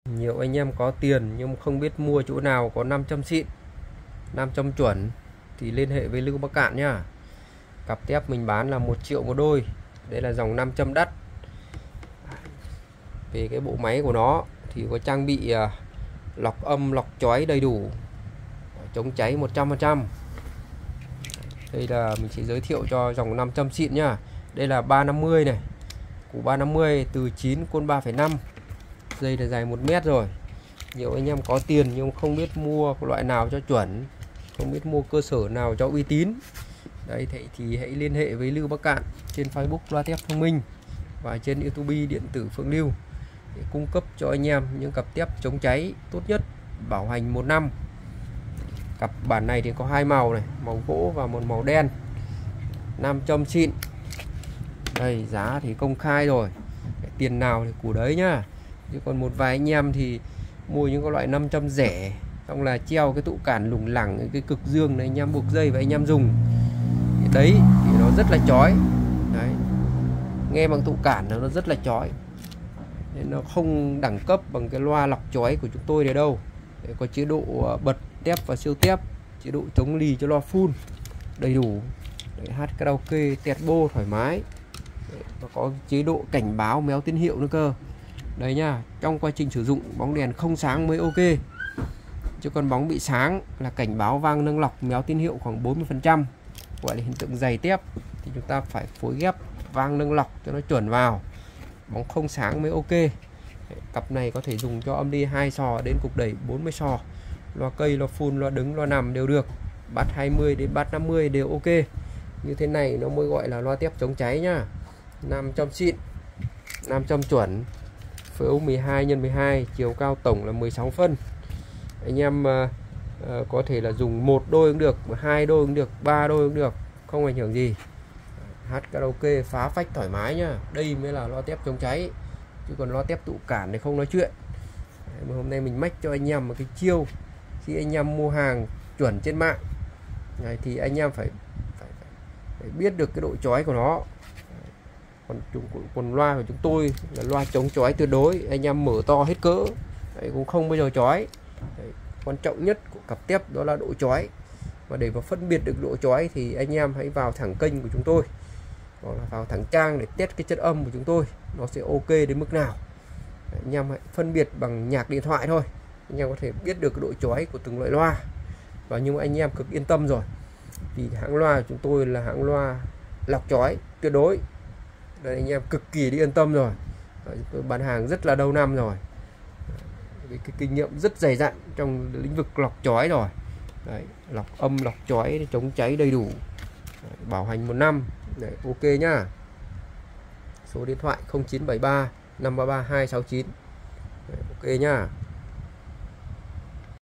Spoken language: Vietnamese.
Nhiều anh em có tiền nhưng không biết mua chỗ nào có nam châm xịn, nam châm chuẩn thì liên hệ với Lưu Bắc Cạn nhá. Cặp tép mình bán là 1 triệu một đôi. Đây là dòng nam châm đắt. Về cái bộ máy của nó thì có trang bị lọc âm, lọc chói đầy đủ, chống cháy 100%. Đây là mình sẽ giới thiệu cho dòng nam châm xịn nhá. Đây là 350 này, củ 350 từ 9 côn 3,5, dây là dài 1 mét rồi. Nhiều anh em có tiền nhưng không biết mua loại nào cho chuẩn, không biết mua cơ sở nào cho uy tín. Đấy thì hãy liên hệ với Lưu Bắc Cạn trên Facebook Loa Tép Thông Minh và trên YouTube điện tử Phương Lưu để cung cấp cho anh em những cặp tép chống cháy tốt nhất, bảo hành 1 năm. Cặp bản này thì có 2 màu này, màu gỗ và một màu đen, nam châm xịn. Đây, giá thì công khai rồi, tiền nào thì củ đấy nhá. Chứ còn một vài anh em thì mua những cái loại nam châm rẻ, xong là treo cái tụ cản lủng lẳng, cái cực dương này anh em buộc dây và anh em dùng đấy thì nó rất là chói. Đấy, nghe bằng tụ cản nó rất là chói, nên nó không đẳng cấp bằng cái loa lọc chói của chúng tôi này đâu. Để có chế độ bật tép và siêu tép, chế độ chống lì cho loa full đầy đủ. Đấy, hát karaoke turbo thoải mái. Đấy, nó có chế độ cảnh báo méo tín hiệu nữa cơ. Đấy nha, trong quá trình sử dụng bóng đèn không sáng mới ok, chứ còn bóng bị sáng là cảnh báo vang nâng lọc méo tín hiệu khoảng 40%, gọi là hiện tượng dày tép, thì chúng ta phải phối ghép vang nâng lọc cho nó chuẩn vào, bóng không sáng mới ok. Đấy, cặp này có thể dùng cho âm đi 2 sò đến cục đẩy 40 sò, loa cây, loa full, loa đứng, loa nằm đều được, bass 20 đến bass 50 đều ok. Như thế này nó mới gọi là loa tép chống cháy nhá. Nam châm xịn, nam châm chuẩn, phối ống 12x12, chiều cao tổng là 16 phân. Anh em có thể là dùng 1 đôi cũng được, 2 đôi cũng được, 3 đôi cũng được, không ảnh hưởng gì. Hát karaoke phá phách thoải mái nhá. Đây mới là loa tép chống cháy, chứ còn loa tép tụ cản thì không nói chuyện. Mà hôm nay mình mách cho anh em một cái chiêu khi anh em mua hàng chuẩn trên mạng. Đấy, thì anh em phải biết được cái độ chói của nó. Còn loa của chúng tôi là loa chống chói tuyệt đối, anh em mở to hết cỡ đấy, cũng không bao giờ chói. Đấy, quan trọng nhất của cặp tép đó là độ chói. Và để mà phân biệt được độ chói thì anh em hãy vào thẳng kênh của chúng tôi, hoặc là vào thẳng trang để test cái chất âm của chúng tôi, nó sẽ ok đến mức nào. Đấy, anh em hãy phân biệt bằng nhạc điện thoại thôi, anh em có thể biết được cái độ chói của từng loại loa. Và nhưng mà anh em cực yên tâm rồi, vì hãng loa của chúng tôi là hãng loa lọc chói tuyệt đối. Đây, anh em cực kỳ đi yên tâm rồi. Đấy, tôi bán hàng rất là lâu năm rồi, với cái kinh nghiệm rất dày dặn trong lĩnh vực lọc chói rồi. Đấy, lọc âm, lọc chói, chống cháy đầy đủ. Đấy, bảo hành 1 năm. Đấy, ok nhá. Số điện thoại 0973 533 269. Đấy, ok nhá.